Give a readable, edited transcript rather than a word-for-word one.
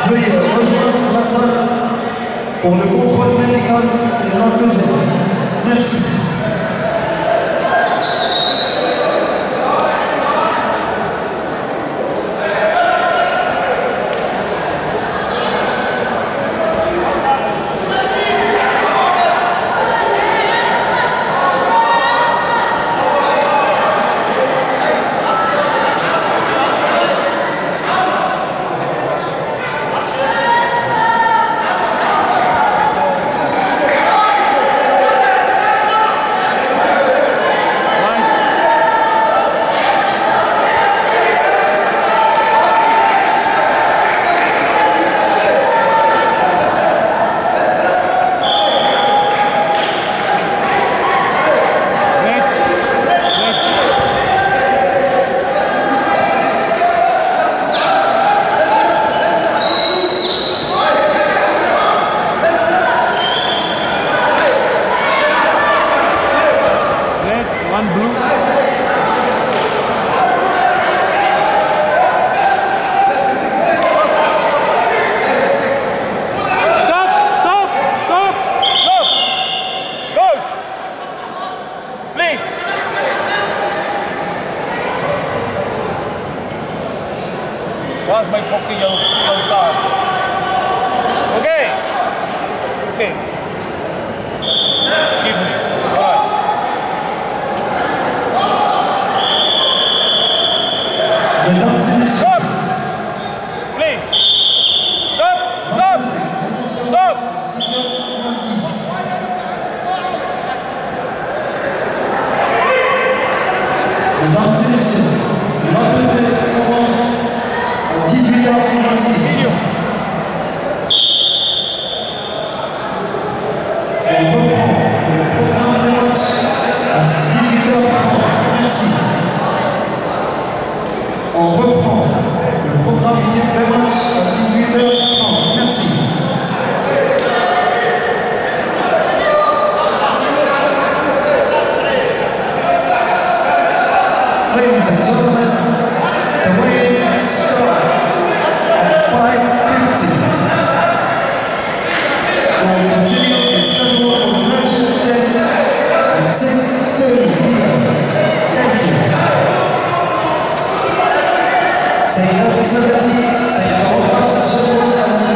Veuillez rejoindre la salle pour le contrôle médical et l'enlever. Merci. Where's my fucking yellow card? Okay. Okay. Give me. Alright. Mesdames et messieurs. Stop! Please. Stop! Stop! Stop! Mesdames et messieurs, la pesée commence à 18h36. On reprend le programme de match à 18h30. Merci. On reprend le programme de match à 18h30. Merci. Ladies and gentlemen, the weigh-in start at 5:50. We'll continue the schedule for the matches today at 6:30 p.m. Thank you. Sayyidaty Saadati, Sayyid Awad Shadwan